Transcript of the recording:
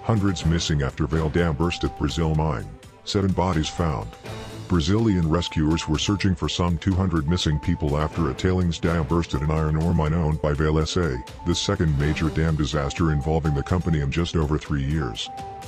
Hundreds missing after Vale Dam burst at Brazil mine. 7 bodies found. Brazilian rescuers were searching for some 200 missing people after a tailings dam burst at an iron ore mine owned by Vale SA, the second major dam disaster involving the company in just over 3 years.